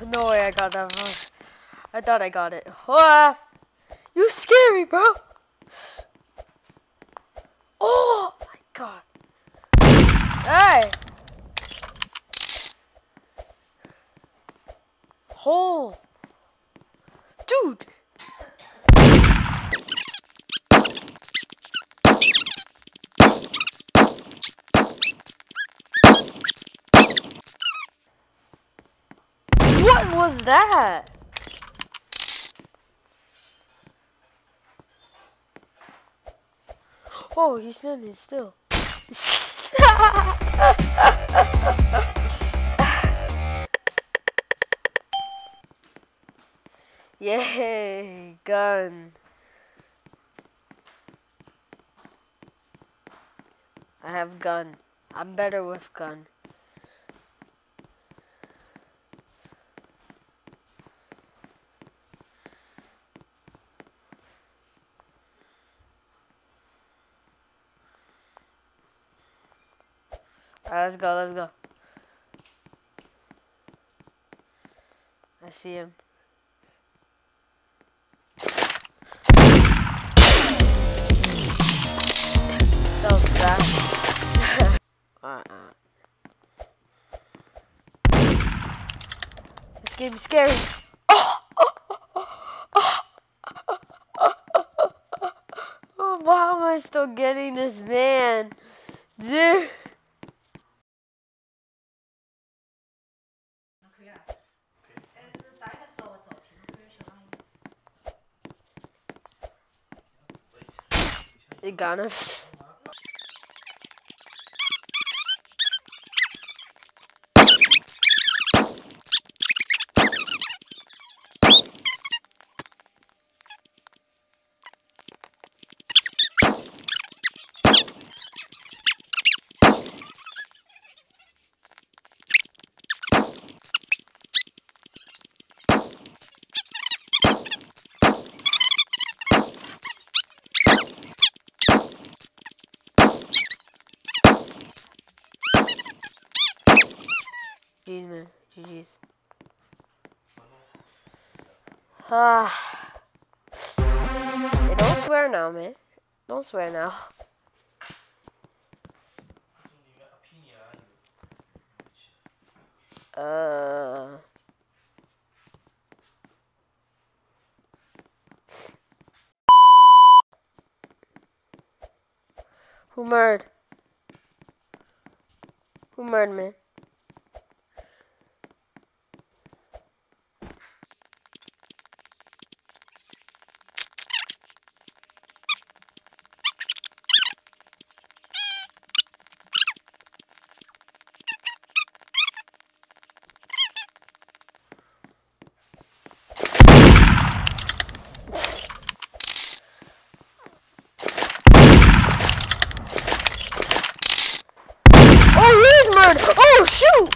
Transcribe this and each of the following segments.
No way I got that wrong. I thought I got it. Ah, you scary, bro. Oh my god. Hey. Oh. Dude. What was that? Oh, he's standing still. Yay, gun. I have gun. I'm better with gun. Alright, let's go, let's go. I see him. That was fast. This game is scary. Oh, why am I still getting this man? Dude. They got us. Jeez, man. GG's. Hey, don't swear now, man. Don't swear now. Who murdered? Who murdered, man? Oh shoot!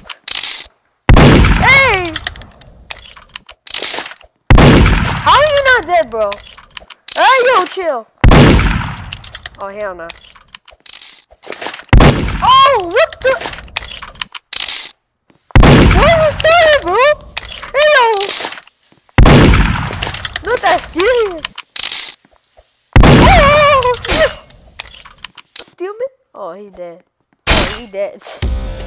Hey! How are you not dead, bro? Hey, yo, chill. Oh, hell no. Oh, what the? What was that, bro? Hey, yo. It's not that serious. Oh! Steelman? Oh, he dead. Oh, he dead.